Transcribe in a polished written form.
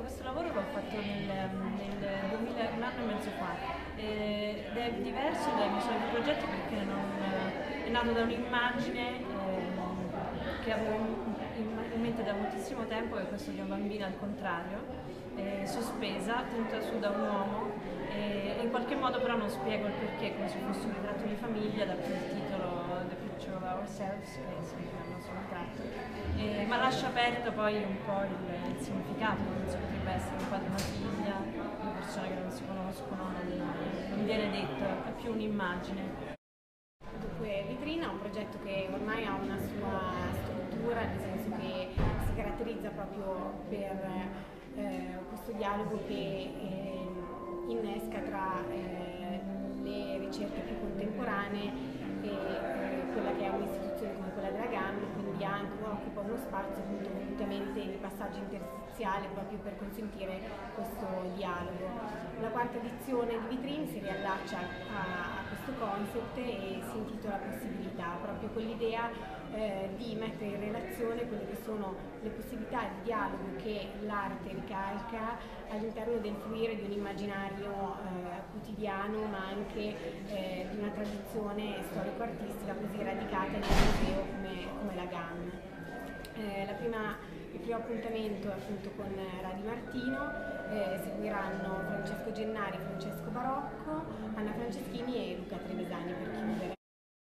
questo lavoro l'ho fatto nel 2000, un anno e mezzo fa, ed è diverso dai miei soliti progetti perché è nato da un'immagine che avevo in mente da moltissimo tempo, che è questo di una bambina al contrario, sospesa, tenuta su da un uomo, e in qualche modo però non spiego il perché, come se fosse un ritratto di famiglia, da quel titolo The Picture of Ourselves, che significa il nostro ritratto, ma lascia aperto poi un po' il significato, penso potrebbe essere un padre e una figlia, due persone che non si conoscono, non viene detto, è più un'immagine. Dunque, Vitrina è un progetto che ormai ha una sua struttura, nel senso che si caratterizza proprio per questo dialogo che innesca tra le ricerche più contemporanee e quella che è un'istituzione come quella della GAN, quindi occupa uno spazio appunto volutamente di passaggio interstiziale proprio per consentire questo dialogo. La quarta edizione di Vitrine si riallaccia a questo concept e si intitola Possibilità, proprio con l'idea di mettere in relazione quelle che sono le possibilità di dialogo che l'arte ricalca all'interno del fluire di un immaginario quotidiano, ma anche di una tradizione storico-artistica così radicata in un museo come la GAN. Il primo appuntamento è appunto con Radi Martino, seguiranno Francesco Gennari, Francesco Barocco, Anna Franceschini e Luca Trevisani per chiudere.